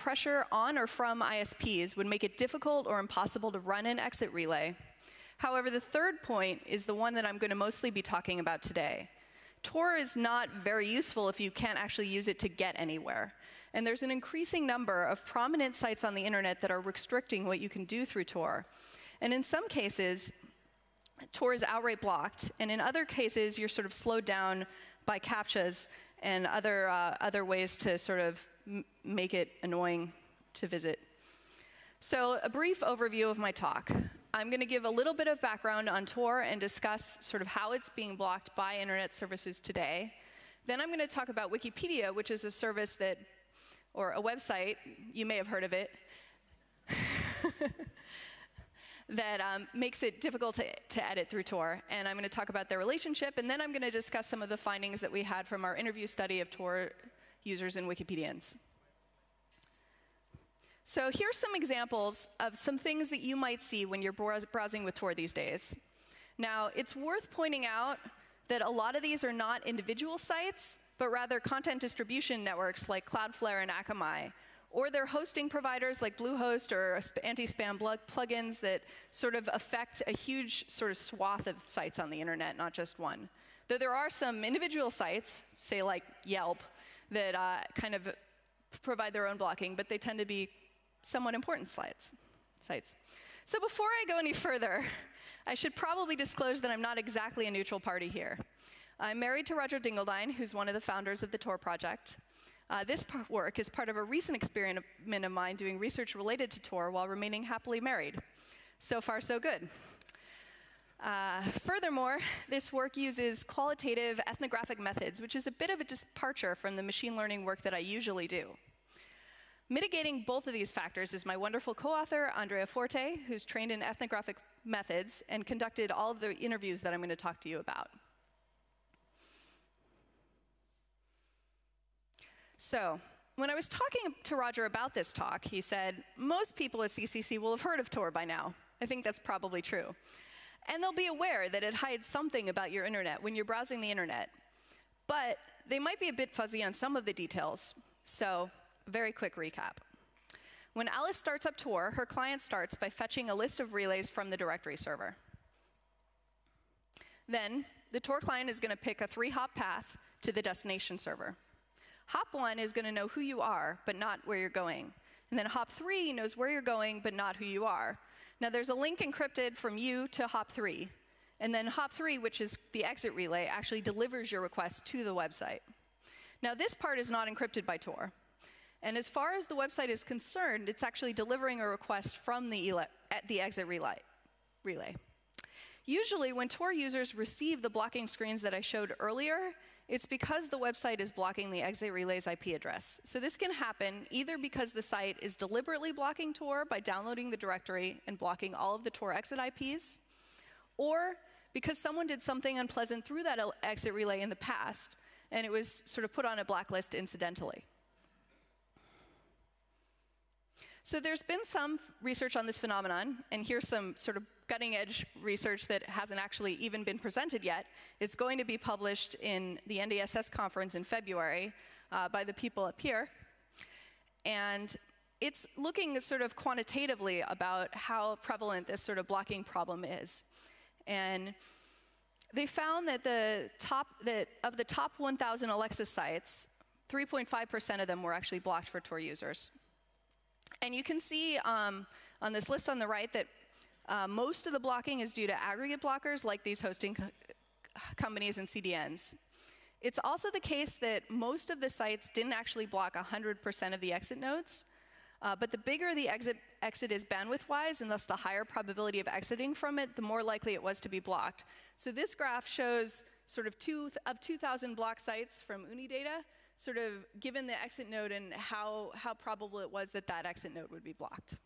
pressure on or from ISPs would make it difficult or impossible to run an exit relay. However, the third point is the one that I'm going to mostly be talking about today. Tor is not very useful if you can't actually use it to get anywhere. And there's an increasing number of prominent sites on the internet that are restricting what you can do through Tor. And in some cases, Tor is outright blocked, and in other cases, you're sort of slowed down by captchas and other ways to sort of make it annoying to visit. So a brief overview of my talk. I'm going to give a little bit of background on Tor and discuss sort of how it's being blocked by internet services today. Then I'm going to talk about Wikipedia, which is a service that, or a website, you may have heard of it, that makes it difficult to edit through Tor. And I'm going to talk about their relationship, and then I'm going to discuss some of the findings that we had from our interview study of Tor users and Wikipedians. So here's some examples of some things that you might see when you're browsing with Tor these days. Now, it's worth pointing out that a lot of these are not individual sites, but rather content distribution networks like Cloudflare and Akamai, or they're hosting providers like Bluehost or anti-spam plugins that sort of affect a huge sort of swath of sites on the internet, not just one. Though there are some individual sites, say like Yelp, that kind of provide their own blocking, but they tend to be somewhat important sites. So before I go any further, I should probably disclose that I'm not exactly a neutral party here. I'm married to Roger Dingledine, who's one of the founders of the Tor project. This work is part of a recent experiment of mine doing research related to Tor while remaining happily married. So far, so good. Furthermore, this work uses qualitative ethnographic methods, which is a bit of a departure from the machine learning work that I usually do. Mitigating both of these factors is my wonderful co-author, Andrea Forte, who's trained in ethnographic methods and conducted all of the interviews that I'm going to talk to you about. So, when I was talking to Roger about this talk, he said, most people at CCC will have heard of Tor by now. I think that's probably true. And they'll be aware that it hides something about your internet when you're browsing the internet. But they might be a bit fuzzy on some of the details. So, very quick recap. When Alice starts up Tor, her client starts by fetching a list of relays from the directory server. Then, the Tor client is going to pick a 3-hop path to the destination server. Hop 1 is going to know who you are, but not where you're going. And then hop 3 knows where you're going, but not who you are. Now, there's a link encrypted from you to hop 3. And then hop 3, which is the exit relay, actually delivers your request to the website. Now, this part is not encrypted by Tor. And as far as the website is concerned, it's actually delivering a request from the exit relay. Usually, when Tor users receive the blocking screens that I showed earlier, it's because the website is blocking the exit relay's IP address. So this can happen either because the site is deliberately blocking Tor by downloading the directory and blocking all of the Tor exit IPs, or because someone did something unpleasant through that exit relay in the past, and it was sort of put on a blacklist incidentally. So there's been some research on this phenomenon, and here's some sort of cutting-edge research that hasn't actually even been presented yet. It's going to be published in the NDSS conference in February by the people up here. And it's looking sort of quantitatively about how prevalent this sort of blocking problem is. And they found that of the top 1,000 Alexa sites, 3.5% of them were actually blocked for Tor users. And you can see on this list on the right that most of the blocking is due to aggregate blockers like these hosting companies and CDNs. It's also the case that most of the sites didn't actually block 100% of the exit nodes, but the bigger the exit is bandwidth-wise, and thus the higher probability of exiting from it, the more likely it was to be blocked. So this graph shows sort of 2,000 blocked sites from Unidata, sort of given the exit node and how probable it was that that exit node would be blocked.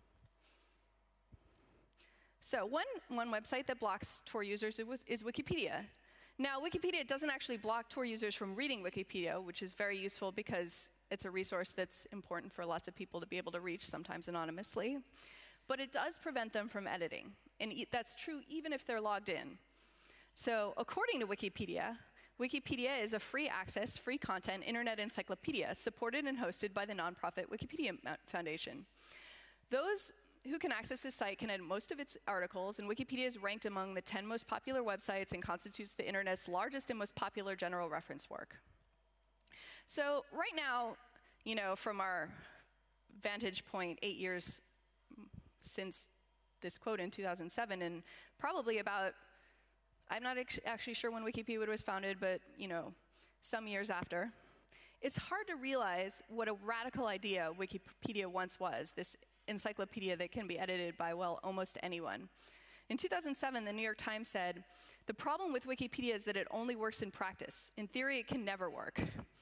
So one website that blocks Tor users is Wikipedia. Now, Wikipedia doesn't actually block Tor users from reading Wikipedia, which is very useful because it's a resource that's important for lots of people to be able to reach, sometimes anonymously. But it does prevent them from editing. And that's true even if they're logged in. So according to Wikipedia, Wikipedia is a free access, free content internet encyclopedia supported and hosted by the nonprofit Wikipedia Foundation. Those who can access this site can edit most of its articles, and Wikipedia is ranked among the 10 most popular websites and constitutes the internet's largest and most popular general reference work. So right now, you know, from our vantage point, 8 years since this quote in 2007, and probably about, I'm not actually sure when Wikipedia was founded, but you know, some years after, it's hard to realize what a radical idea Wikipedia once was, this encyclopedia that can be edited by, well, almost anyone. In 2007, the New York Times said, "The problem with Wikipedia is that it only works in practice. In theory, it can never work."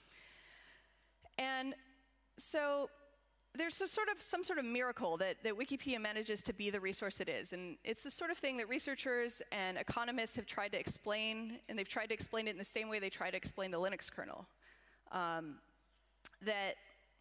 And so there's some sort of miracle that Wikipedia manages to be the resource it is. And it's the sort of thing that researchers and economists have tried to explain, and they've tried to explain it in the same way they try to explain the Linux kernel. That,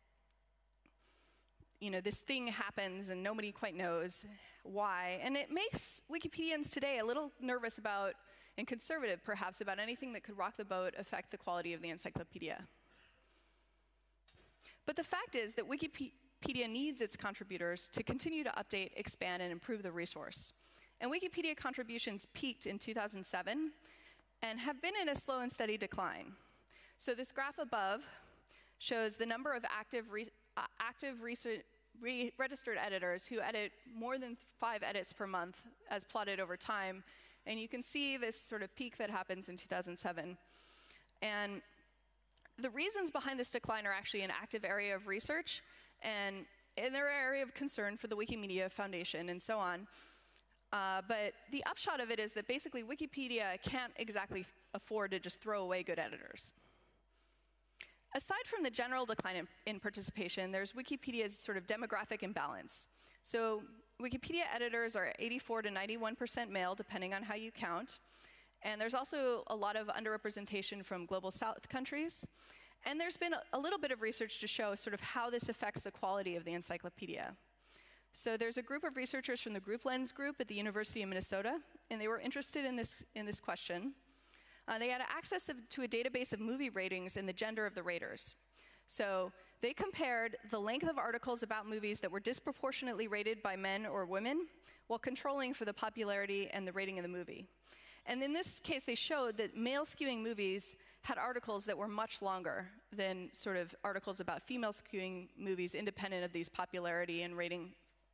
you know, this thing happens and nobody quite knows why. And it makes Wikipedians today a little nervous about, and conservative perhaps, about anything that could rock the boat, affect the quality of the encyclopedia. But the fact is that Wikipedia needs its contributors to continue to update, expand, and improve the resource. And Wikipedia contributions peaked in 2007 and have been in a slow and steady decline. So this graph above shows the number of active registered editors who edit more than 5 edits per month as plotted over time. And you can see this sort of peak that happens in 2007. And the reasons behind this decline are actually an active area of research, and they're an area of concern for the Wikimedia Foundation and so on. But the upshot of it is that basically Wikipedia can't exactly afford to just throw away good editors. Aside from the general decline in participation, there's Wikipedia's sort of demographic imbalance. So Wikipedia editors are 84 to 91% male, depending on how you count. And there's also a lot of underrepresentation from global south countries. And there's been a little bit of research to show sort of how this affects the quality of the encyclopedia. So there's a group of researchers from the Group Lens group at the University of Minnesota, and they were interested in this question. They had access to a database of movie ratings and the gender of the raters. So they compared the length of articles about movies that were disproportionately rated by men or women, while controlling for the popularity and the rating of the movie. And in this case, they showed that male-skewing movies had articles that were much longer than sort of articles about female-skewing movies, independent of these popularity and rating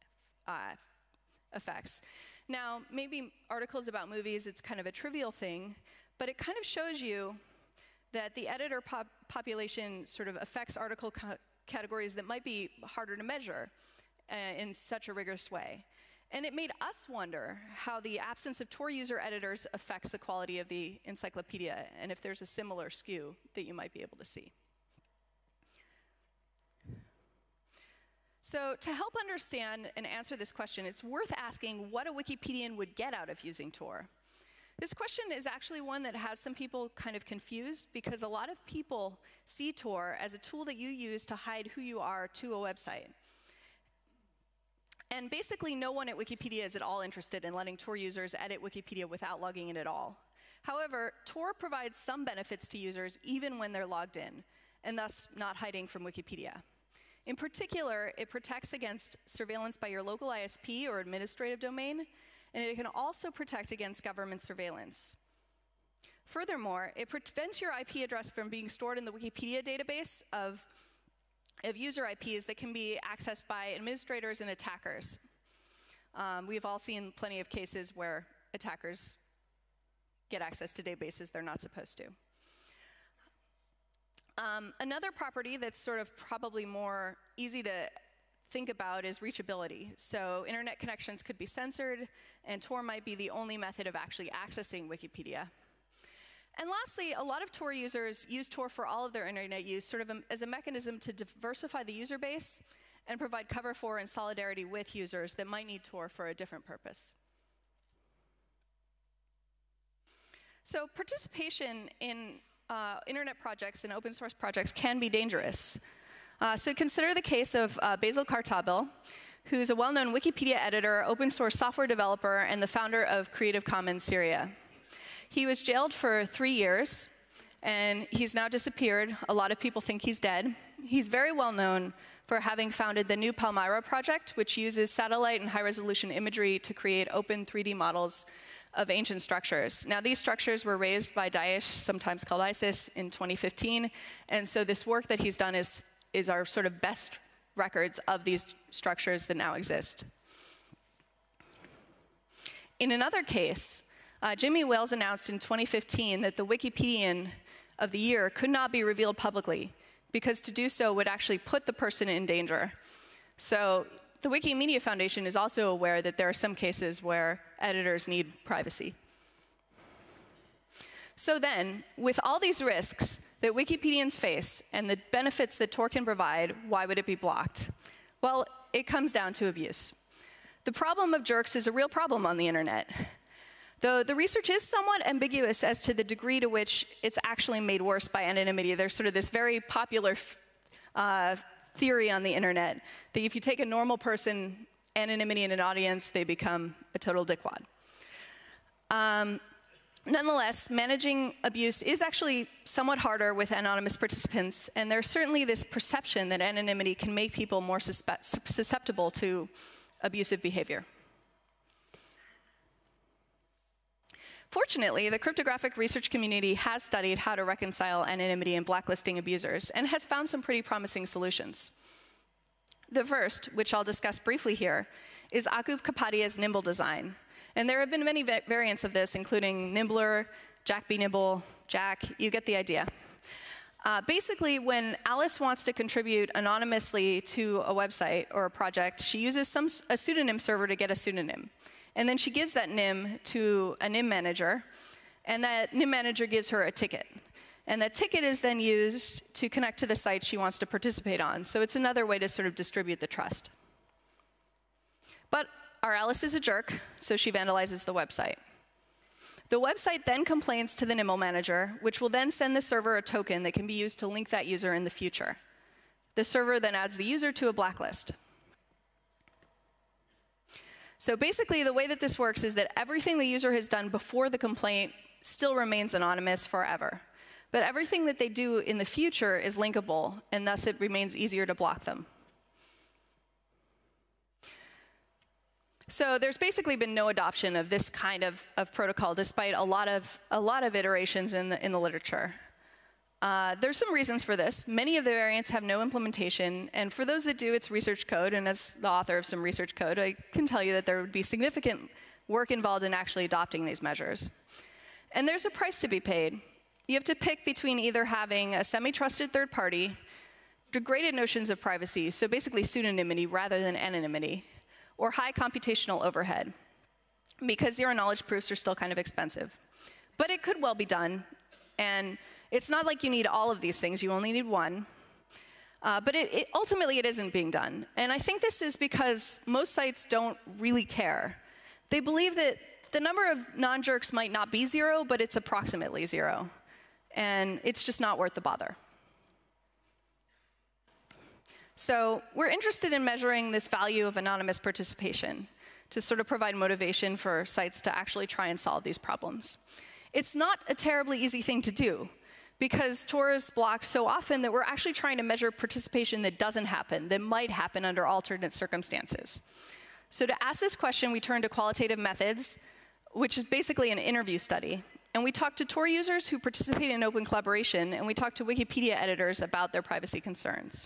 effects. Now, maybe articles about movies, it's kind of a trivial thing, but it kind of shows you that the editor population sort of affects article categories that might be harder to measure in such a rigorous way. And it made us wonder how the absence of Tor user editors affects the quality of the encyclopedia, and if there's a similar skew that you might be able to see. So to help understand and answer this question, it's worth asking what a Wikipedian would get out of using Tor. This question is actually one that has some people kind of confused, because a lot of people see Tor as a tool that you use to hide who you are to a website. And basically, no one at Wikipedia is at all interested in letting Tor users edit Wikipedia without logging in at all. However, Tor provides some benefits to users even when they're logged in, and thus not hiding from Wikipedia. In particular, it protects against surveillance by your local ISP or administrative domain, and it can also protect against government surveillance. Furthermore, it prevents your IP address from being stored in the Wikipedia database of user IPs that can be accessed by administrators and attackers. We've all seen plenty of cases where attackers get access to databases they're not supposed to. Another property that's sort of probably more easy to think about is reachability. So internet connections could be censored, and Tor might be the only method of actually accessing Wikipedia. And lastly, a lot of Tor users use Tor for all of their internet use, sort of as a mechanism to diversify the user base and provide cover for and solidarity with users that might need Tor for a different purpose. So participation in internet projects and open source projects can be dangerous. So consider the case of Basil Kartabel, who's a well-known Wikipedia editor, open source software developer, and the founder of Creative Commons Syria. He was jailed for 3 years and he's now disappeared. A lot of people think he's dead. He's very well known for having founded the New Palmyra project, which uses satellite and high-resolution imagery to create open 3D models of ancient structures. Now, these structures were raised by Daesh, sometimes called ISIS, in 2015, and so this work that he's done is our sort of best records of these structures that now exist. In another case, Jimmy Wales announced in 2015 that the Wikipedian of the year could not be revealed publicly, because to do so would actually put the person in danger. So the Wikimedia Foundation is also aware that there are some cases where editors need privacy. So then, with all these risks that Wikipedians face and the benefits that Tor can provide, why would it be blocked? Well, it comes down to abuse. The problem of jerks is a real problem on the internet. Though the research is somewhat ambiguous as to the degree to which it's actually made worse by anonymity. There's sort of this very popular theory on the internet that if you take a normal person, anonymity in an audience, they become a total dickwad. Nonetheless, managing abuse is actually somewhat harder with anonymous participants, and there's certainly this perception that anonymity can make people more susceptible to abusive behavior. Fortunately, the cryptographic research community has studied how to reconcile anonymity and blacklisting abusers and has found some pretty promising solutions. The first, which I'll discuss briefly here, is Akub Kapadia's Nimble design. And there have been many variants of this, including Nimbler, Jack B. Nibble, Jack, you get the idea. Basically, when Alice wants to contribute anonymously to a website or a project, she uses a pseudonym server to get a pseudonym. And then she gives that NIM to a NIM manager, and that NIM manager gives her a ticket. And that ticket is then used to connect to the site she wants to participate on. So it's another way to sort of distribute the trust. But our Alice is a jerk, so she vandalizes the website. The website then complains to the NIM manager, which will then send the server a token that can be used to link that user in the future. The server then adds the user to a blacklist. So basically, the way that this works is that everything the user has done before the complaint still remains anonymous forever. But everything that they do in the future is linkable, and thus it remains easier to block them. So there's basically been no adoption of this kind of protocol, despite a lot of iterations in the literature. There's some reasons for this. Many of the variants have no implementation, and for those that do, it's research code, and as the author of some research code, I can tell you that there would be significant work involved in actually adopting these measures. And there's a price to be paid. You have to pick between either having a semi-trusted third party, degraded notions of privacy, so basically pseudonymity rather than anonymity, or high computational overhead, because zero-knowledge proofs are still kind of expensive. But it could well be done, and it's not like you need all of these things, you only need one. But ultimately, it isn't being done. And I think this is because most sites don't really care. They believe that the number of non-jerks might not be zero, but it's approximately zero. And it's just not worth the bother. So we're interested in measuring this value of anonymous participation to sort of provide motivation for sites to actually try and solve these problems. It's not a terribly easy thing to do, because Tor is blocked so often that we're actually trying to measure participation that doesn't happen, that might happen under alternate circumstances. So to ask this question, we turn to qualitative methods, which is basically an interview study. And we talk to Tor users who participate in open collaboration, and we talk to Wikipedia editors about their privacy concerns.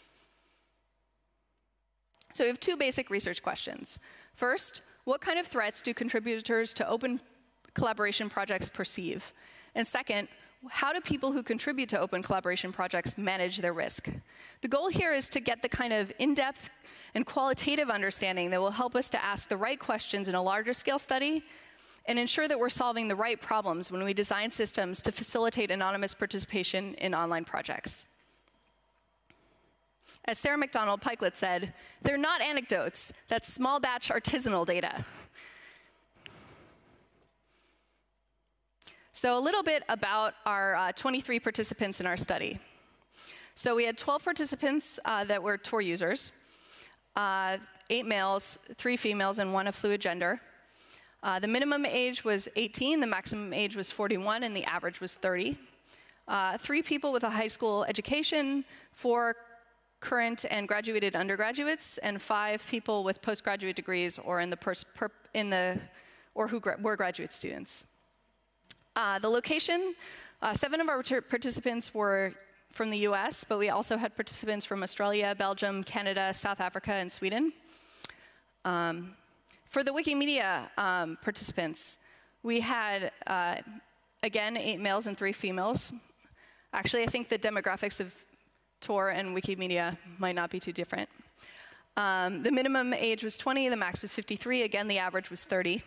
So we have two basic research questions. First, what kind of threats do contributors to open collaboration projects perceive? And second, how do people who contribute to open collaboration projects manage their risk? The goal here is to get the kind of in-depth and qualitative understanding that will help us to ask the right questions in a larger scale study and ensure that we're solving the right problems when we design systems to facilitate anonymous participation in online projects. As Sarah McDonald Pikelet said, they're not anecdotes, that's small batch artisanal data. So a little bit about our 23 participants in our study. So we had 12 participants that were Tor users, 8 males, 3 females, and 1 of fluid gender. The minimum age was 18, the maximum age was 41, and the average was 30. 3 people with a high school education, 4 current and graduated undergraduates, and 5 people with postgraduate degrees or who were graduate students. The location, 7 of our participants were from the US, but we also had participants from Australia, Belgium, Canada, South Africa, and Sweden. For the Wikimedia participants, we had, again, 8 males and 3 females. Actually, I think the demographics of Tor and Wikimedia might not be too different. The minimum age was 20, the max was 53. Again, the average was 30.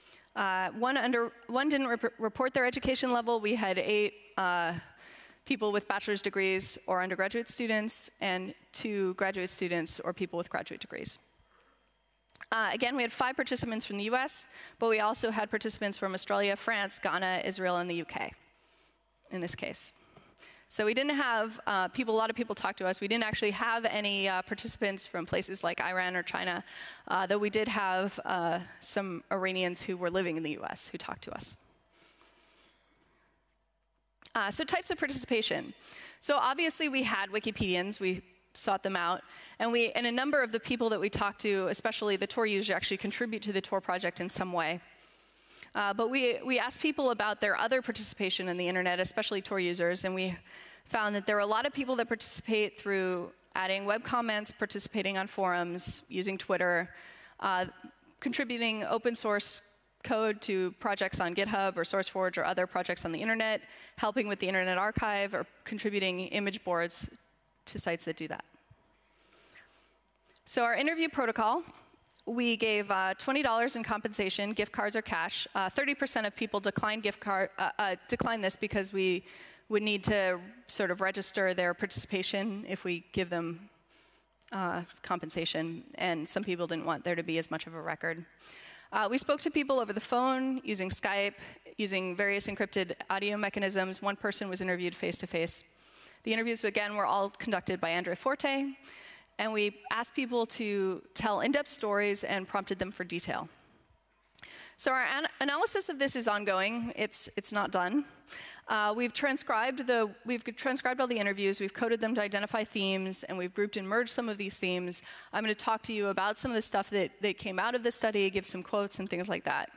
One didn't report their education level. We had 8 people with bachelor's degrees or undergraduate students, and 2 graduate students or people with graduate degrees. Again, we had 5 participants from the US, but we also had participants from Australia, France, Ghana, Israel, and the UK in this case. So we didn't have a lot of people talked to us. We didn't actually have any participants from places like Iran or China, though we did have some Iranians who were living in the US who talked to us. So types of participation. So obviously we had Wikipedians, we sought them out, and a number of the people that we talked to, especially the Tor users, actually contribute to the Tor project in some way. But we asked people about their other participation in the internet, especially Tor users, and we found that there are a lot of people that participate through adding web comments, participating on forums, using Twitter, contributing open source code to projects on GitHub or SourceForge or other projects on the internet, helping with the Internet Archive, or contributing image boards to sites that do that. So our interview protocol, we gave $20 in compensation, gift cards or cash. 30% of people declined this because we would need to sort of register their participation if we give them compensation, and some people didn't want there to be as much of a record. We spoke to people over the phone, using Skype, using various encrypted audio mechanisms. 1 person was interviewed face-to-face. The interviews, again, were all conducted by Andrea Forte, and we asked people to tell in-depth stories and prompted them for detail. So our analysis of this is ongoing. It's not done. We've transcribed all the interviews, we've coded them to identify themes, and we've grouped and merged some of these themes. I'm going to talk to you about some of the stuff that came out of the study, give some quotes and things like that.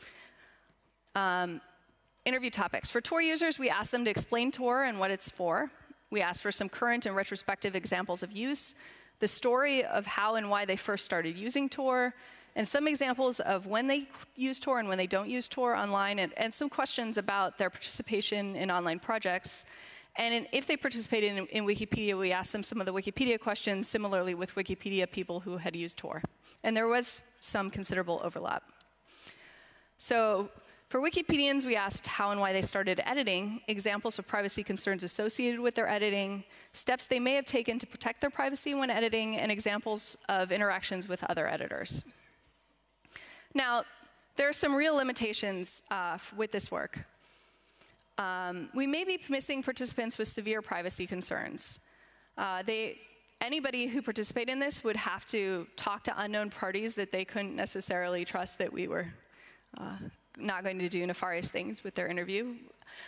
Interview topics. For Tor users, we asked them to explain Tor and what it's for. We asked for some current and retrospective examples of use, the story of how and why they first started using Tor, and some examples of when they use Tor and when they don't use Tor online, and some questions about their participation in online projects. And if they participated in Wikipedia, we asked them some of the Wikipedia questions, similarly with Wikipedia people who had used Tor. And there was some considerable overlap. So for Wikipedians, we asked how and why they started editing, examples of privacy concerns associated with their editing, steps they may have taken to protect their privacy when editing, and examples of interactions with other editors. Now, there are some real limitations with this work. We may be missing participants with severe privacy concerns. Anybody who participated in this would have to talk to unknown parties that they couldn't necessarily trust that we were not going to do nefarious things with their interview.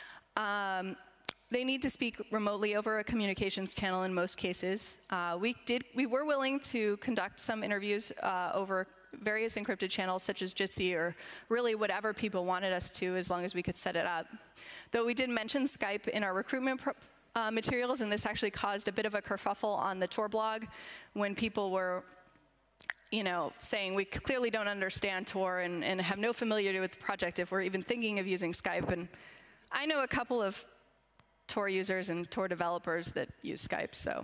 They need to speak remotely over a communications channel in most cases. We were willing to conduct some interviews over various encrypted channels such as Jitsi, or really whatever people wanted us to, as long as we could set it up. Though we did mention Skype in our recruitment materials, and this actually caused a bit of a kerfuffle on the Tor blog when people were saying we clearly don't understand Tor and have no familiarity with the project if we're even thinking of using Skype. And I know a couple of Tor users and Tor developers that use Skype, so.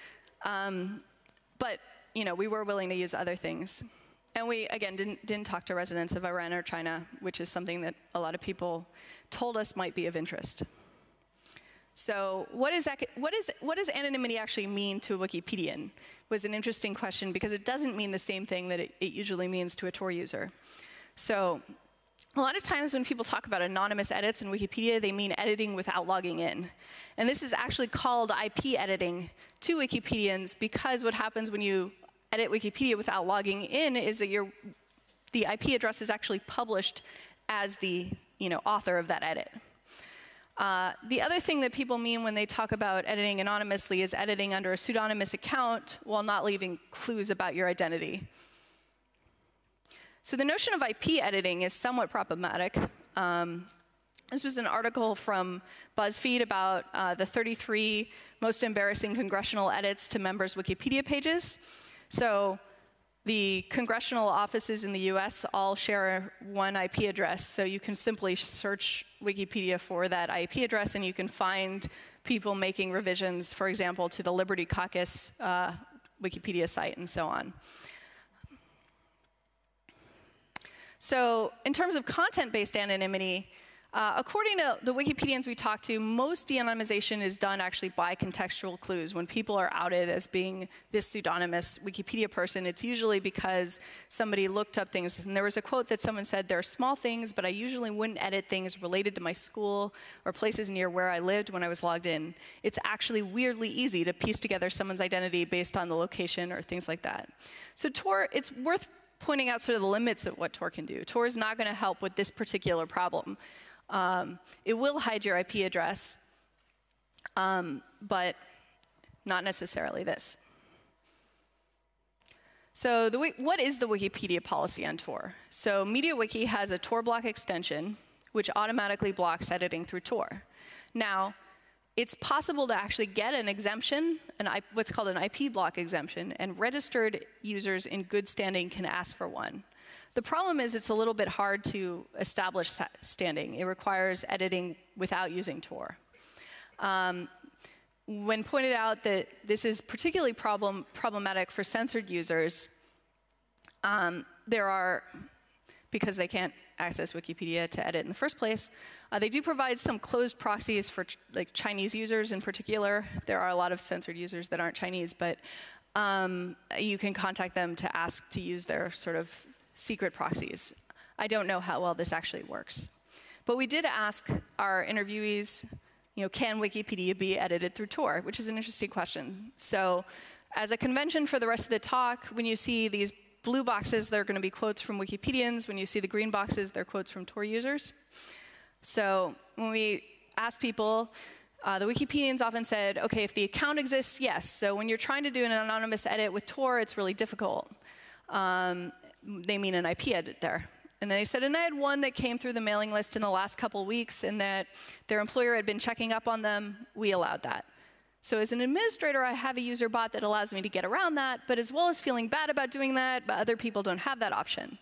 But we were willing to use other things. And we, again, didn't talk to residents of Iran or China, which is something that a lot of people told us might be of interest. So what does anonymity actually mean to a Wikipedian? Was an interesting question, because it doesn't mean the same thing that it usually means to a Tor user. So a lot of times when people talk about anonymous edits in Wikipedia, they mean editing without logging in. And this is actually called IP editing to Wikipedians, because what happens when you edit Wikipedia without logging in is that the IP address is actually published as the author of that edit. The other thing that people mean when they talk about editing anonymously is editing under a pseudonymous account while not leaving clues about your identity. So the notion of IP editing is somewhat problematic. This was an article from BuzzFeed about the 33 most embarrassing congressional edits to members' Wikipedia pages. So the congressional offices in the US all share one IP address, so you can simply search Wikipedia for that IP address and you can find people making revisions, for example, to the Liberty Caucus Wikipedia site and so on. So in terms of content-based anonymity, according to the Wikipedians we talked to, most de-anonymization is done actually by contextual clues. When people are outed as being this pseudonymous Wikipedia person, it's usually because somebody looked up things. And there was a quote that someone said, "There are small things, but I usually wouldn't edit things related to my school or places near where I lived when I was logged in. It's actually weirdly easy to piece together someone's identity based on the location or things like that." So Tor, it's worth pointing out sort of the limits of what Tor can do. Tor is not going to help with this particular problem. It will hide your IP address, but not necessarily this. So what is the Wikipedia policy on Tor? So MediaWiki has a Tor block extension, which automatically blocks editing through Tor. Now, it's possible to actually get an exemption, what's called an IP block exemption, and registered users in good standing can ask for one. The problem is it's a little bit hard to establish standing. It requires editing without using Tor. When pointed out that this is particularly problematic for censored users, because they can't access Wikipedia to edit in the first place, they do provide some closed proxies for like Chinese users in particular. There are a lot of censored users that aren't Chinese, but you can contact them to ask to use their sort of secret proxies. I don't know how well this actually works. But we did ask our interviewees, can Wikipedia be edited through Tor, which is an interesting question. So as a convention for the rest of the talk, when you see these blue boxes, they're going to be quotes from Wikipedians. When you see the green boxes, they're quotes from Tor users. So when we asked people, the Wikipedians often said, okay, if the account exists, yes. So when you're trying to do an anonymous edit with Tor, it's really difficult. They mean an IP edit there. And then they said, and I had one that came through the mailing list in the last couple weeks and that their employer had been checking up on them. We allowed that. So as an administrator, I have a user bot that allows me to get around that, but as well as feeling bad about doing that, but other people don't have that option.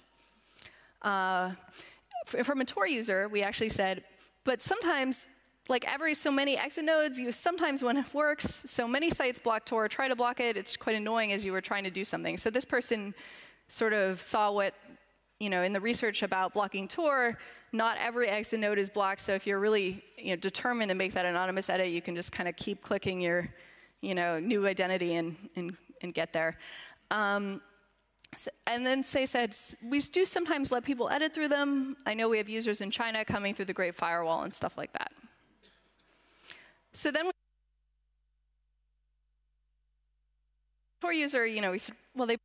From a Tor user, we actually said, but sometimes, like every so many exit nodes, sometimes when it works, so many sites block Tor, try to block it, it's quite annoying as you were trying to do something. So this person sort of saw what, in the research about blocking Tor, not every exit node is blocked. So if you're really determined to make that anonymous edit, you can just kind of keep clicking your new identity and get there. And then they said, we do sometimes let people edit through them. I know we have users in China coming through the Great Firewall and stuff like that. So then Tor user, we said, well, they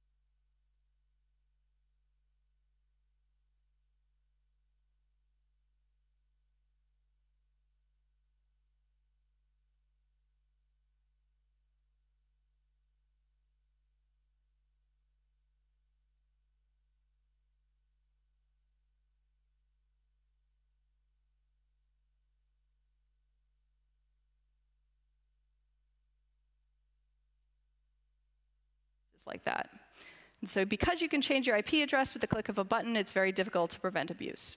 like that. And so because you can change your IP address with the click of a button, it's very difficult to prevent abuse.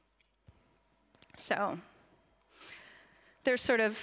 So there's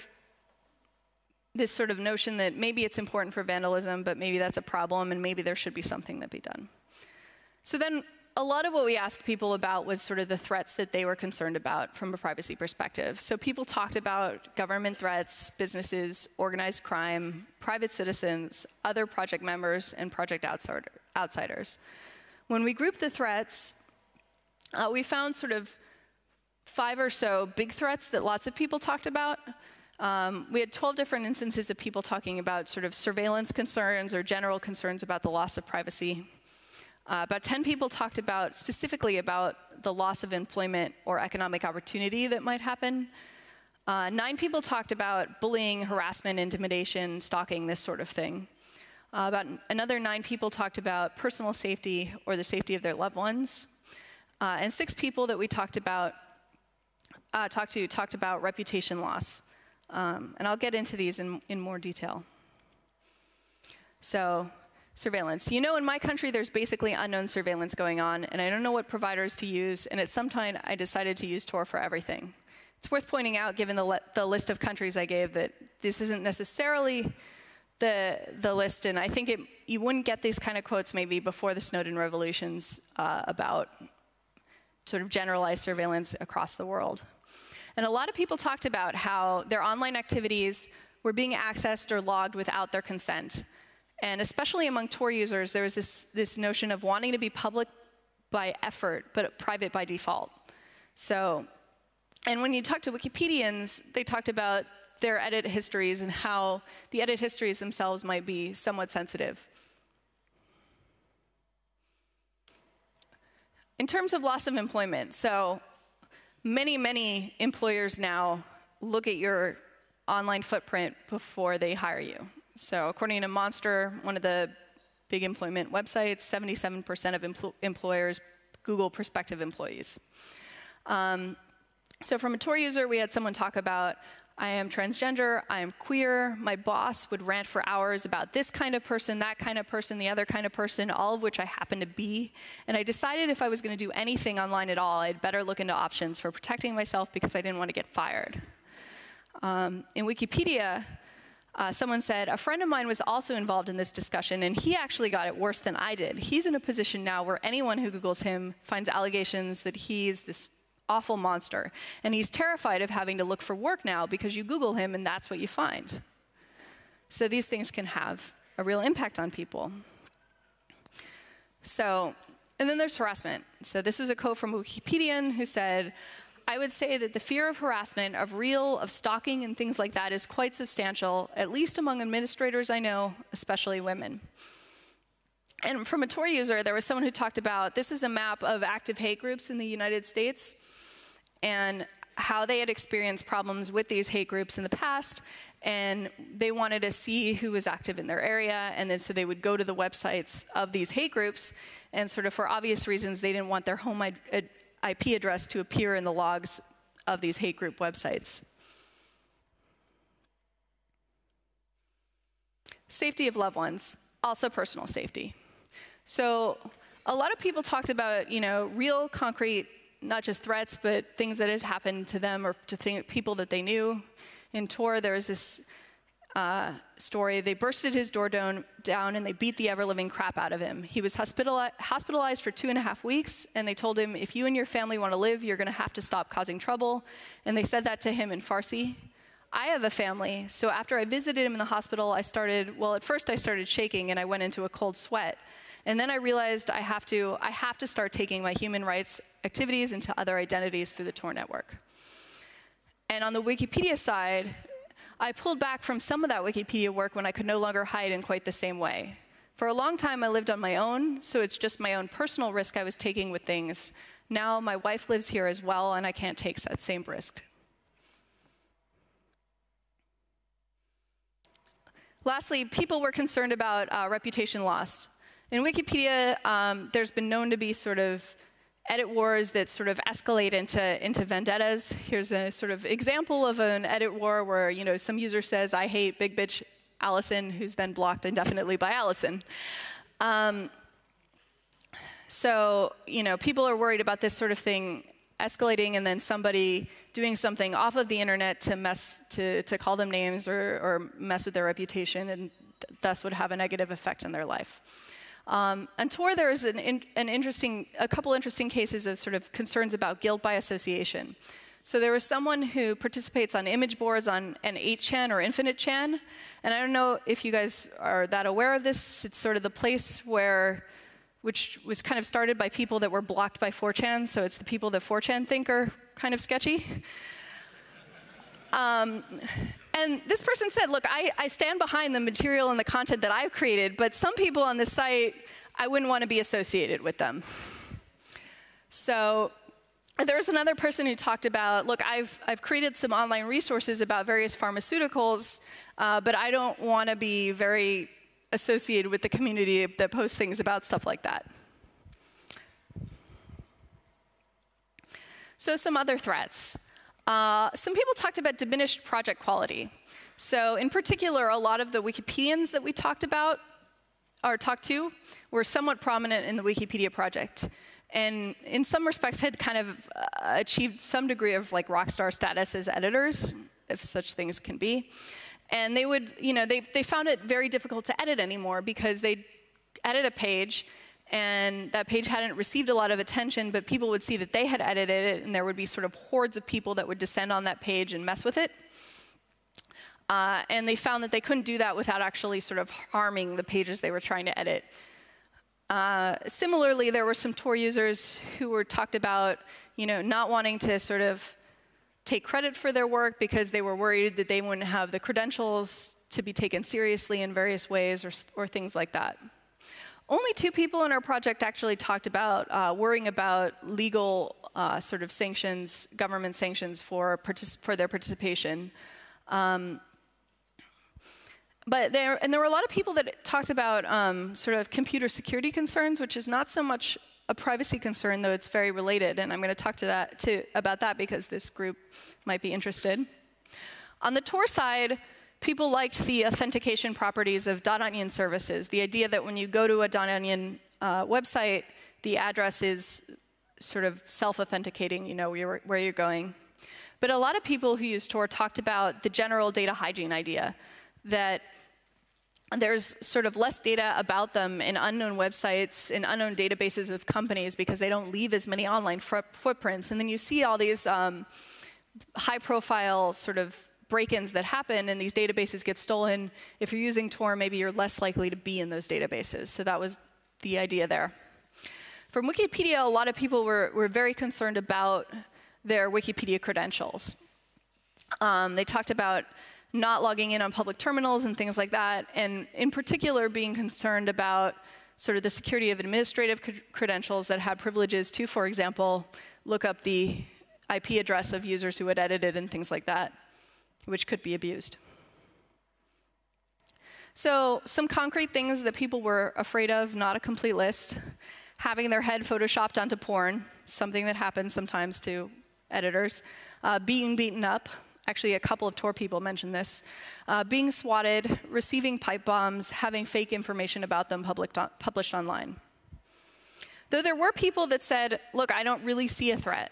this sort of notion that maybe it's important for vandalism, but maybe that's a problem, and maybe there should be something that be done. So then a lot of what we asked people about was sort of the threats that they were concerned about from a privacy perspective. So people talked about government threats, businesses, organized crime, private citizens, other project members, and project outsiders. When we grouped the threats, we found sort of 5 or so big threats that lots of people talked about. We had 12 different instances of people talking about sort of surveillance concerns or general concerns about the loss of privacy. About 10 people talked specifically about the loss of employment or economic opportunity that might happen. 9 people talked about bullying, harassment, intimidation, stalking, this sort of thing. About another 9 people talked about personal safety or the safety of their loved ones. And 6 people that we talked about reputation loss. And I'll get into these in more detail. So, surveillance. You know, in my country, there's basically unknown surveillance going on, and I don't know what providers to use, and at some time, I decided to use Tor for everything. It's worth pointing out, given the list of countries I gave, that this isn't necessarily the list, and I think you wouldn't get these kind of quotes maybe before the Snowden revelations about sort of generalized surveillance across the world. And a lot of people talked about how their online activities were being accessed or logged without their consent. And especially among Tor users, there was this notion of wanting to be public by effort, but private by default. So, and when you talk to Wikipedians, they talked about their edit histories and how the edit histories themselves might be somewhat sensitive. In terms of loss of employment, so many employers now look at your online footprint before they hire you. So according to Monster, one of the big employment websites, 77% of employers Google prospective employees. So from a Tor user, we had someone talk about, I am transgender, I am queer, my boss would rant for hours about this kind of person, that kind of person, the other kind of person, all of which I happen to be. And I decided if I was going to do anything online at all, I'd better look into options for protecting myself because I didn't want to get fired. In Wikipedia, someone said, a friend of mine was also involved in this discussion, and he actually got it worse than I did. He's in a position now where anyone who Googles him finds allegations that he's this awful monster. And he's terrified of having to look for work now because you Google him and that's what you find. So these things can have a real impact on people. So, and then there's harassment. So this is a quote from a Wikipedian who said, I would say that the fear of harassment, of stalking and things like that is quite substantial, at least among administrators I know, especially women. And from a Tor user, there was someone who talked about, this is a map of active hate groups in the United States and how they had experienced problems with these hate groups in the past, and they wanted to see who was active in their area, and then so they would go to the websites of these hate groups, and sort of for obvious reasons, they didn't want their home IP address to appear in the logs of these hate group websites. Safety of loved ones, also personal safety. So a lot of people talked about, real concrete, not just threats, but things that had happened to them or to people that they knew. In Tor, there was this story. They bursted his door down and they beat the ever-living crap out of him. He was hospitalized for 2.5 weeks, and they told him, if you and your family want to live, you're going to have to stop causing trouble. And they said that to him in Farsi. I have a family, so after I visited him in the hospital, at first I started shaking and I went into a cold sweat. And then I realized I have to start taking my human rights activities into other identities through the Tor network. And on the Wikipedia side, I pulled back from some of that Wikipedia work when I could no longer hide in quite the same way. For a long time, I lived on my own, so it's just my own personal risk I was taking with things. Now my wife lives here as well, and I can't take that same risk. Lastly, people were concerned about reputation loss. In Wikipedia, there's been known to be sort of edit wars that sort of escalate into vendettas. Here's a sort of example of an edit war where, some user says, I hate big bitch Allison, who's then blocked indefinitely by Allison. So, people are worried about this sort of thing escalating and then somebody doing something off of the internet to call them names or mess with their reputation, and thus would have a negative effect on their life. On Tor, there is a couple interesting cases of sort of concerns about guilt by association. So there was someone who participates on image boards on an 8chan or infinite chan, and I don't know if you guys are that aware of this. It's sort of the place which was kind of started by people that were blocked by 4chan, so it's the people that 4chan think are kind of sketchy. And this person said, look, I stand behind the material and the content that I've created, but some people on this site, I wouldn't want to be associated with them. So There was another person who talked about, look, I've created some online resources about various pharmaceuticals, but I don't want to be very associated with the community that posts things about stuff like that. So some other threats. Some people talked about diminished project quality. So in particular, a lot of the Wikipedians that we talked to were somewhat prominent in the Wikipedia project. And in some respects had kind of achieved some degree of like rock star status as editors, if such things can be. And they would, they found it very difficult to edit anymore because they'd edit a page and that page hadn't received a lot of attention, but people would see that they had edited it and there would be sort of hordes of people that would descend on that page and mess with it. And they found that they couldn't do that without actually sort of harming the pages they were trying to edit. Similarly, there were some Tor users who were talked about, not wanting to sort of take credit for their work because they were worried that they wouldn't have the credentials to be taken seriously in various ways or things like that. Only 2 people in our project actually talked about worrying about legal sort of sanctions, government sanctions for their participation. But there were a lot of people that talked about sort of computer security concerns, which is not so much a privacy concern, though it's very related. And I'm going to talk about that because this group might be interested. On the Tor side, people liked the authentication properties of .onion services, the idea that when you go to a .onion website, the address is sort of self-authenticating, where you're going. But a lot of people who use Tor talked about the general data hygiene idea, that there's sort of less data about them in unknown websites, in unknown databases of companies because they don't leave as many online footprints. And then you see all these high-profile sort of break-ins that happen and these databases get stolen. If you're using Tor, maybe you're less likely to be in those databases. So that was the idea there. From Wikipedia, a lot of people were very concerned about their Wikipedia credentials. They talked about not logging in on public terminals and things like that, and in particular being concerned about sort of the security of administrative credentials that had privileges to, for example, look up the IP address of users who had edited and things like that, which could be abused. So some concrete things that people were afraid of, not a complete list. Having their head photoshopped onto porn, something that happens sometimes to editors. Being beaten up. Actually, a couple of Tor people mentioned this. Being swatted, receiving pipe bombs, having fake information about them published online. Though there were people that said, look, I don't really see a threat.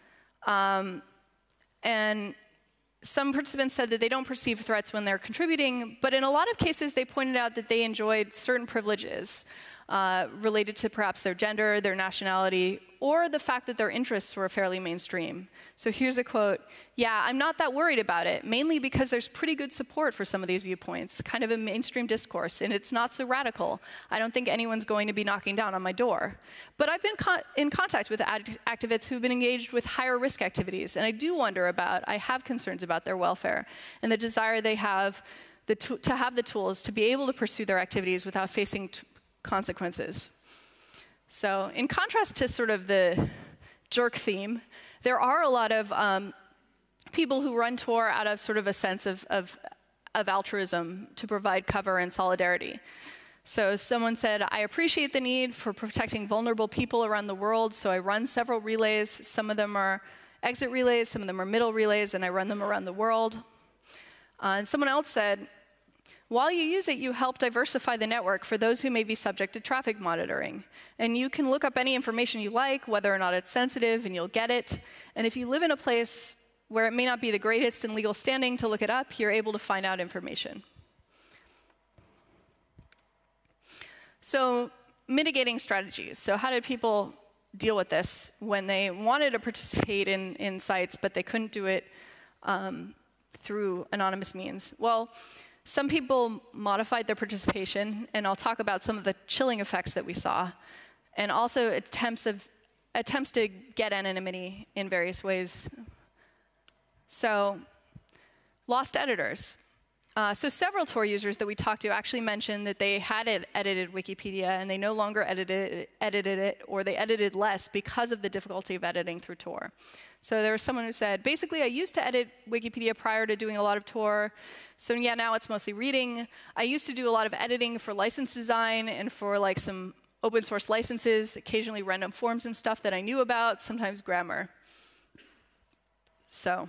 And some participants said that they don't perceive threats when they're contributing, but in a lot of cases, they pointed out that they enjoyed certain privileges related to perhaps their gender, their nationality, or the fact that their interests were fairly mainstream. So here's a quote. Yeah, I'm not that worried about it, mainly because there's pretty good support for some of these viewpoints, kind of a mainstream discourse, and it's not so radical. I don't think anyone's going to be knocking down on my door. But I've been in contact with activists who've been engaged with higher risk activities, and I have concerns about their welfare and the desire they have to have the tools to be able to pursue their activities without facing consequences. So in contrast to sort of the jerk theme, there are a lot of people who run Tor out of sort of a sense of altruism to provide cover and solidarity. So someone said, I appreciate the need for protecting vulnerable people around the world, so I run several relays. Some of them are exit relays, some of them are middle relays, and I run them around the world. And someone else said, while you use it, you help diversify the network for those who may be subject to traffic monitoring. And you can look up any information you like, whether or not it's sensitive, and you'll get it. And if you live in a place where it may not be the greatest in legal standing to look it up, you're able to find out information. So mitigating strategies. So how did people deal with this when they wanted to participate in sites, but they couldn't do it through anonymous means? Well, some people modified their participation, and I'll talk about some of the chilling effects that we saw, and also attempts to get anonymity in various ways. So, lost editors. So several Tor users that we talked to actually mentioned that they had edited Wikipedia and they no longer edited it, or they edited less because of the difficulty of editing through Tor. So there was someone who said, basically, I used to edit Wikipedia prior to doing a lot of Tor. So yeah, now it's mostly reading. I used to do a lot of editing for license design and for like some open source licenses, occasionally random forms and stuff that I knew about, sometimes grammar. So.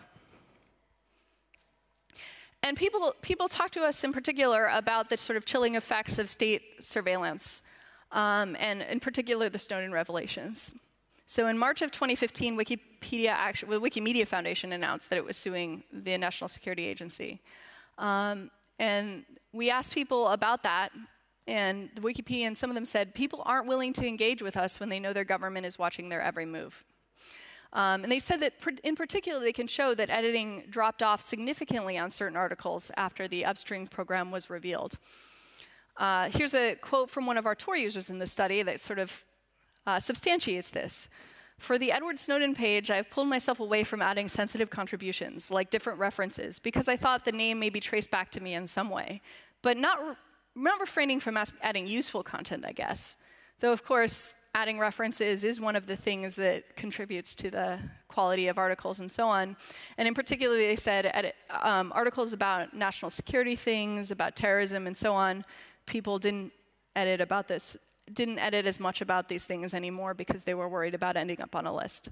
And people talk to us in particular about the sort of chilling effects of state surveillance, and in particular the Snowden revelations. So in March of 2015, Wikimedia Foundation announced that it was suing the National Security Agency. And we asked people about that, and the Wikipedians, some of them said, people aren't willing to engage with us when they know their government is watching their every move. And they said that, in particular, they can show that editing dropped off significantly on certain articles after the upstream program was revealed. Here's a quote from one of our Tor users in the study that sort of substantiates this. For the Edward Snowden page, I've pulled myself away from adding sensitive contributions, like different references, because I thought the name may be traced back to me in some way, but not refraining from adding useful content, I guess. Though, of course, adding references is one of the things that contributes to the quality of articles and so on. And in particular, they said articles about national security things, about terrorism and so on, people didn't edit as much about these things anymore because they were worried about ending up on a list.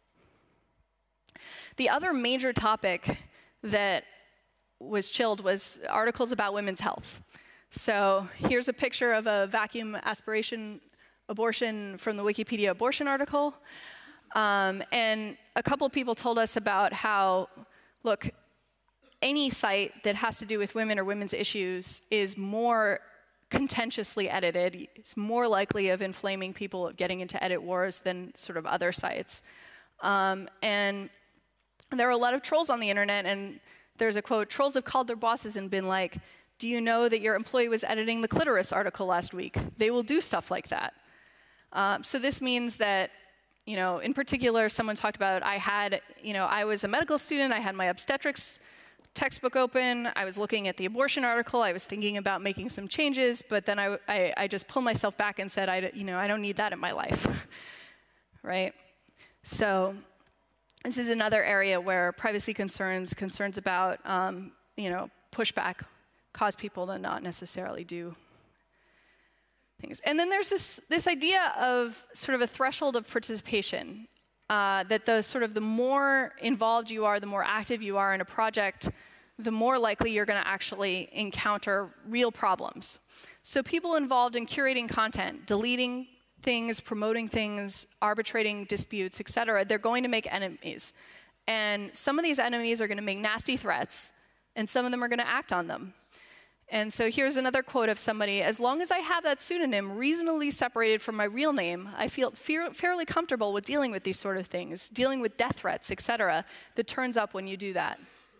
The other major topic that was chilled was articles about women's health. So here's a picture of a vacuum aspiration abortion from the Wikipedia abortion article. And a couple of people told us about how, look, any site that has to do with women or women's issues is more contentiously edited. It's more likely of inflaming people, of getting into edit wars than sort of other sites. And there are a lot of trolls on the internet, and there's a quote, trolls have called their bosses and been like, do you know that your employee was editing the clitoris article last week? They will do stuff like that. So this means that, in particular, someone talked about, I was a medical student, I had my obstetrics textbook open, I was looking at the abortion article, I was thinking about making some changes, but then I just pulled myself back and said, I don't need that in my life, right? So this is another area where privacy concerns about, pushback cause people to not necessarily do things. And then there's this idea of sort of a threshold of participation, that the more involved you are, the more active you are in a project, the more likely you're going to actually encounter real problems. So people involved in curating content, deleting things, promoting things, arbitrating disputes, et cetera, they're going to make enemies. And some of these enemies are going to make nasty threats, and some of them are going to act on them. And so here's another quote of somebody, as long as I have that pseudonym reasonably separated from my real name, I feel fairly comfortable with dealing with these sort of things, dealing with death threats, et cetera, that turns up when you do that.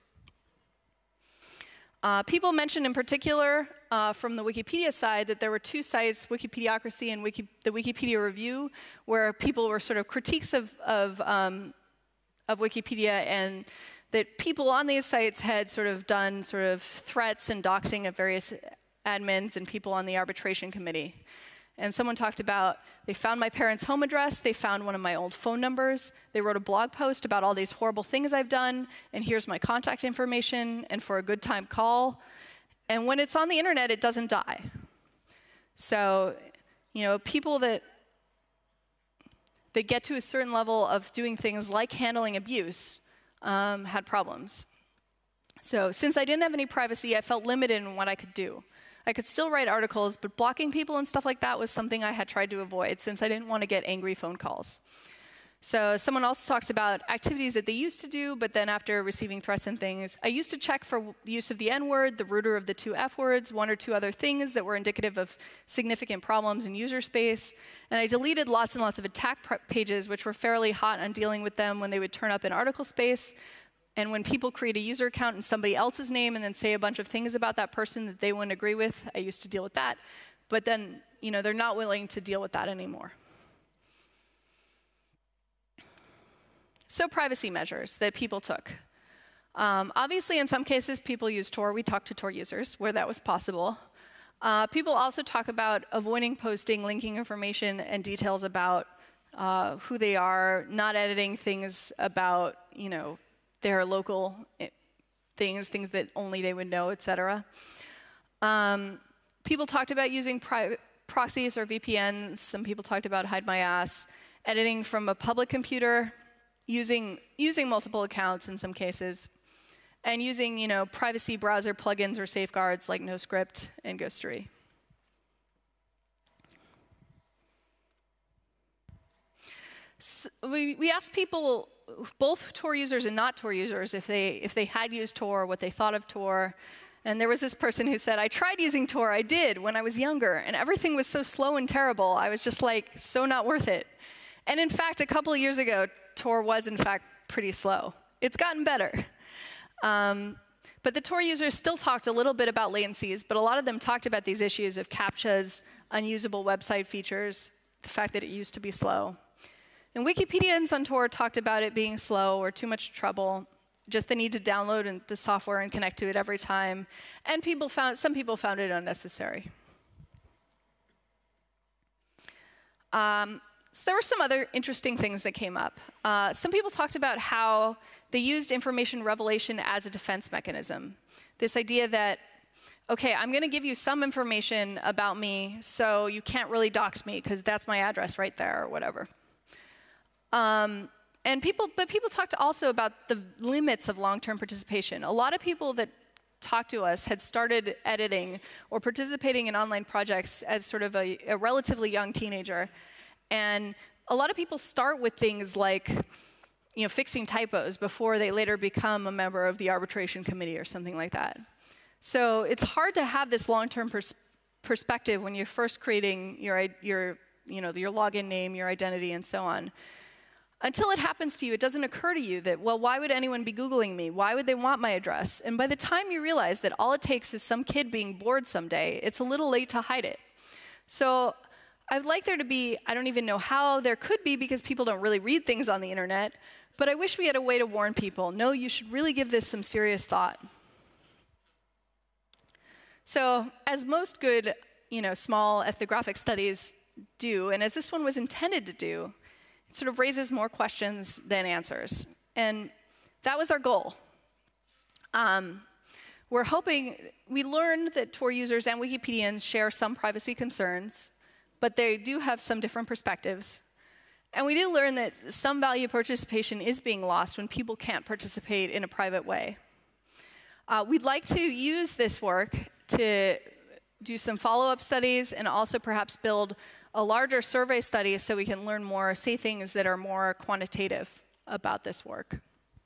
People mentioned in particular from the Wikipedia side that there were two sites, Wikipediocracy and the Wikipedia Review, where people were sort of critiques of Wikipedia, and that people on these sites had sort of done sort of threats and doxing of various admins and people on the arbitration committee. And someone talked about, they found my parents' home address, they found one of my old phone numbers, they wrote a blog post about all these horrible things I've done, and here's my contact information, and for a good time call. And when it's on the internet, it doesn't die. So, people that get to a certain level of doing things like handling abuse had problems. So since I didn't have any privacy, I felt limited in what I could do. I could still write articles, but blocking people and stuff like that was something I had tried to avoid since I didn't want to get angry phone calls. So someone else talks about activities that they used to do, but then after receiving threats and things, I used to check for use of the N-word, the rooter of the two F-words, one or two other things that were indicative of significant problems in user space, and I deleted lots and lots of attack pages which were fairly hot on dealing with them when they would turn up in article space. And when people create a user account in somebody else's name and then say a bunch of things about that person that they wouldn't agree with, I used to deal with that. But then, they're not willing to deal with that anymore. So privacy measures that people took. Obviously, in some cases, people use Tor. We talked to Tor users where that was possible. People also talk about avoiding posting linking information and details about who they are, not editing things about, their local things that only they would know, etc. People talked about using private proxies or VPNs. Some people talked about hide my ass, editing from a public computer, using multiple accounts in some cases, and using privacy browser plugins or safeguards like NoScript and Ghostery. So we asked people, both Tor users and not Tor users, if they had used Tor, what they thought of Tor. And there was this person who said, I tried using Tor, I did, when I was younger, and everything was so slow and terrible. I was just like, so not worth it. And in fact, a couple of years ago, Tor was in fact pretty slow. It's gotten better. But the Tor users still talked a little bit about latencies, but a lot of them talked about these issues of captchas, unusable website features, the fact that it used to be slow. And Wikipedians on Tor talked about it being slow or too much trouble, just the need to download the software and connect to it every time. And some people found it unnecessary. So there were some other interesting things that came up. Some people talked about how they used information revelation as a defense mechanism. This idea that, okay, I'm going to give you some information about me, so you can't really dox me, because that's my address right there, or whatever. But people talked also about the limits of long-term participation. A lot of people that talked to us had started editing or participating in online projects as sort of a relatively young teenager. And a lot of people start with things like fixing typos before they later become a member of the arbitration committee or something like that. So it's hard to have this long-term perspective when you're first creating your login name, your identity, and so on. Until it happens to you, it doesn't occur to you that, well, why would anyone be Googling me? Why would they want my address? And by the time you realize that all it takes is some kid being bored someday, it's a little late to hide it. So I'd like there to be, I don't even know how there could be, because people don't really read things on the internet, but I wish we had a way to warn people, no, you should really give this some serious thought. So as most good, small ethnographic studies do, and as this one was intended to do, it sort of raises more questions than answers. And that was our goal. We're hoping, we learned that Tor users and Wikipedians share some privacy concerns, but they do have some different perspectives. And we do learn that some value participation is being lost when people can't participate in a private way. We'd like to use this work to do some follow-up studies and also perhaps build a larger survey study so we can learn more, say things that are more quantitative about this work.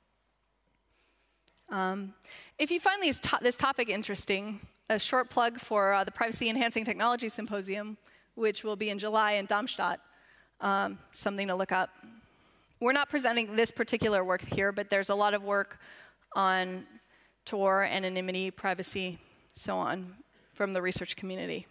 If you find this topic interesting, a short plug for the Privacy Enhancing Technology Symposium, which will be in July in Darmstadt, something to look up. We're not presenting this particular work here, but there's a lot of work on Tor, anonymity, privacy, so on, from the research community.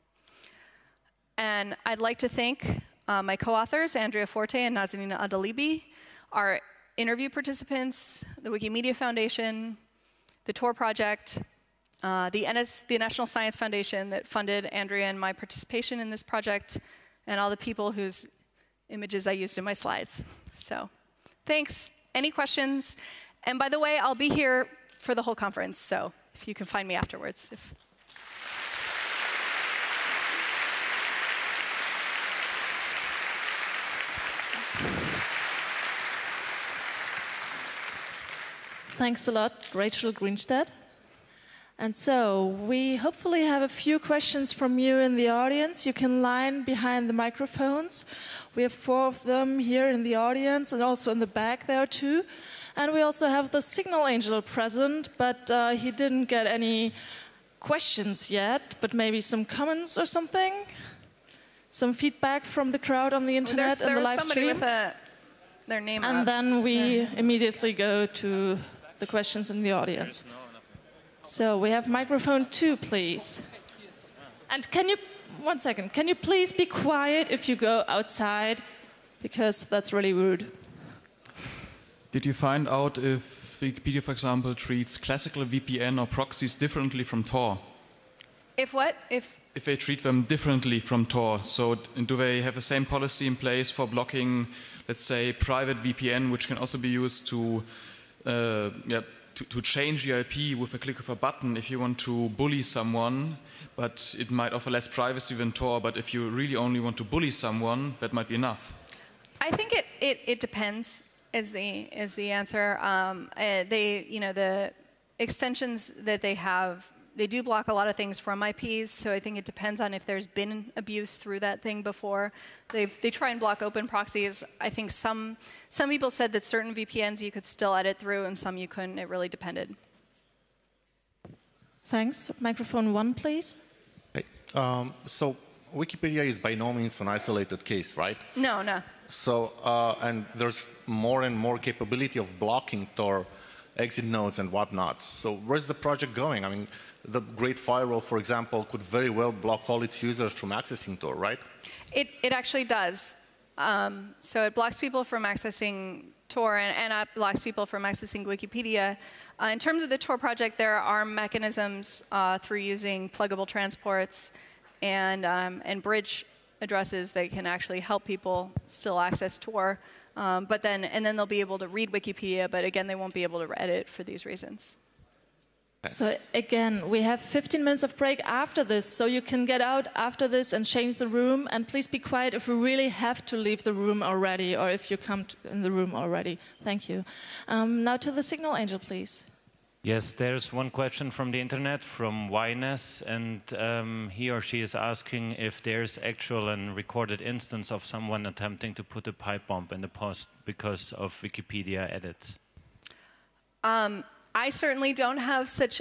And I'd like to thank my co-authors, Andrea Forte and Nazanin Adalibi, our interview participants, the Wikimedia Foundation, the Tor Project, the National Science Foundation that funded Andrea and my participation in this project, and all the people whose images I used in my slides. So thanks. Any questions? And by the way, I'll be here for the whole conference, so if you can find me afterwards. Thanks a lot, Rachel Greenstadt. And so we hopefully have a few questions from you in the audience. You can line behind the microphones. We have 4 of them here in the audience and also in the back there too. And we also have the Signal Angel present, but he didn't get any questions yet, but maybe some comments or something? Some feedback from the crowd on the internet and the live stream? There's somebody with their name and up. Then we immediately go to the questions in the audience. So we have microphone 2, please. And one second, can you please be quiet if you go outside? Because that's really rude. Did you find out if if Wikipedia, for example, treats classical VPN or proxies differently from Tor. If what? If they treat them differently from Tor. So do they have the same policy in place for blocking, let's say, private VPN, which can also be used to change the IP with a click of a button if you want to bully someone, but it might offer less privacy than Tor, but if you really only want to bully someone, that might be enough. I think it depends is the answer. The extensions that they have, they do block a lot of things from IPs, so I think it depends on if there's been abuse through that thing before. They try and block open proxies. I think some people said that certain VPNs you could still edit through and some you couldn't. It really depended. Thanks. Microphone 1, please. Hey, so Wikipedia is by no means an isolated case, right? No. So, and there's more and more capability of blocking Tor exit nodes and whatnot. So where's the project going? I mean, the Great Firewall, for example, could very well block all its users from accessing Tor, right? It actually does. So it blocks people from accessing Tor and it blocks people from accessing Wikipedia. In terms of the Tor project, there are mechanisms through using pluggable transports and bridge addresses that can actually help people still access Tor. But then they'll be able to read Wikipedia, but again, they won't be able to edit for these reasons. So again, we have 15 minutes of break after this, so you can get out after this and change the room. And please be quiet if you really have to leave the room already, or if you come in the room already. Thank you. Now to the Signal Angel, please. Yes, there's one question from the internet, from Yness, and he or she is asking if there's actual and recorded instance of someone attempting to put a pipe bomb in the post because of Wikipedia edits. I certainly don't have such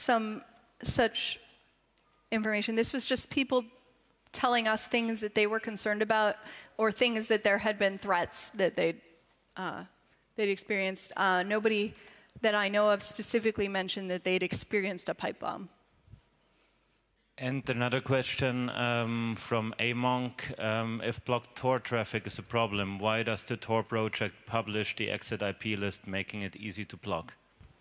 information. This was just people telling us things that they were concerned about, or things that there had been threats that they'd experienced. Nobody that I know of specifically mentioned that they'd experienced a pipe bomb. And another question from A-Monk. If blocked Tor traffic is a problem, why does the Tor project publish the exit IP list, making it easy to block?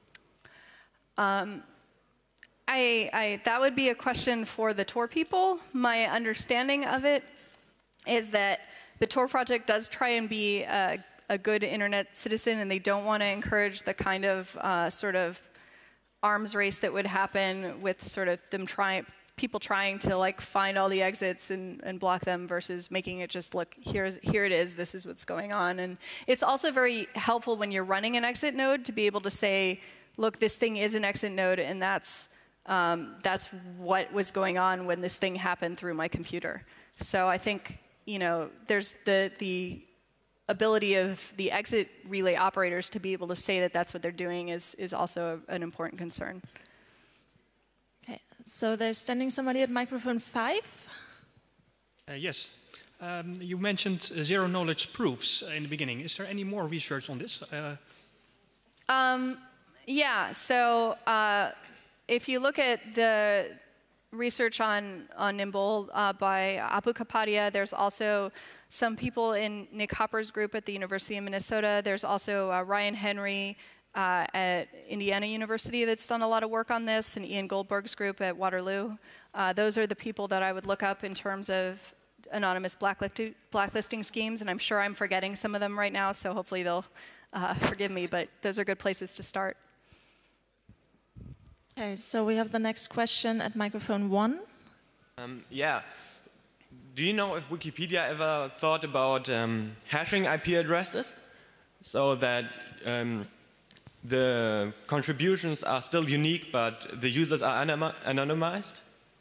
That would be a question for the Tor people. My understanding of it is that the Tor project does try and be a good internet citizen, and they don't want to encourage the kind of sort of arms race that would happen with sort of people trying to like find all the exits and block them versus making it just look, here it is, this is what's going on. And it's also very helpful when you're running an exit node to be able to say, look, this thing is an exit node, and that's what was going on when this thing happened through my computer. So I think, there's the ability of the exit relay operators to be able to say that that's what they're doing is also an important concern. Okay, so there's standing somebody at microphone 5. Yes. You mentioned zero-knowledge proofs in the beginning. Is there any more research on this? Yeah, so if you look at the research on Nimble by Apu Kapadia, there's also some people in Nick Hopper's group at the University of Minnesota. There's also Ryan Henry at Indiana University that's done a lot of work on this, and Ian Goldberg's group at Waterloo. Those are the people that I would look up in terms of anonymous blacklisting schemes, and I'm sure I'm forgetting some of them right now, so hopefully they'll forgive me, but those are good places to start. Okay, so we have the next question at microphone 1. Yeah. Do you know if Wikipedia ever thought about hashing IP addresses so that the contributions are still unique, but the users are anonymized?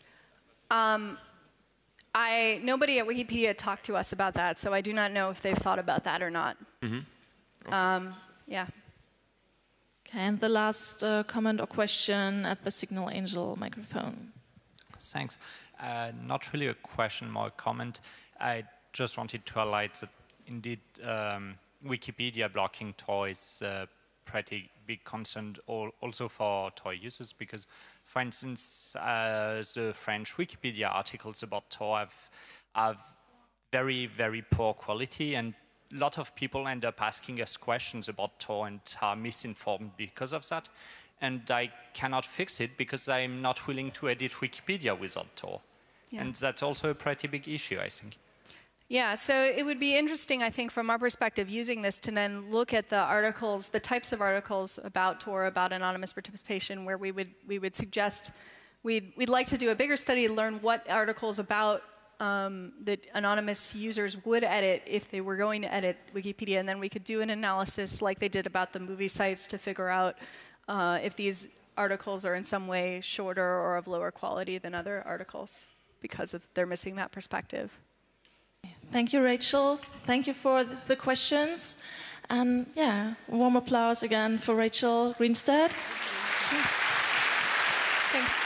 Nobody at Wikipedia talked to us about that, so I do not know if they've thought about that or not. Mm-hmm. Okay. Yeah. Okay, and the last comment or question at the Signal Angel microphone. Thanks. Not really a question, more a comment. I just wanted to highlight that indeed Wikipedia blocking Tor is a pretty big concern also for Tor users, because, for instance, the French Wikipedia articles about Tor have very, very poor quality, and lot of people end up asking us questions about Tor and are misinformed because of that. And I cannot fix it because I'm not willing to edit Wikipedia without Tor. Yeah. And that's also a pretty big issue, I think. Yeah, so it would be interesting, I think, from our perspective, using this to then look at the articles, the types of articles about Tor, about anonymous participation, where we would suggest we'd like to do a bigger study to learn what articles about that anonymous users would edit if they were going to edit Wikipedia, and then we could do an analysis like they did about the movie sites to figure out if these articles are in some way shorter or of lower quality than other articles because of they're missing that perspective. Thank you, Rachel. Thank you for the questions. And yeah, warm applause again for Rachel Greenstadt. Thanks.